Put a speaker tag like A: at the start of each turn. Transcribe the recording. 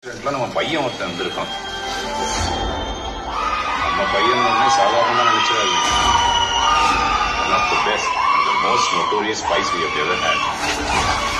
A: நம்ம பையன் ஒருத்தன் வந்திருக்கான். நம்ம பையன் சாதாரணமா நினைச்சிடாதீங்க. One of the best, the most notorious spies we have ever had.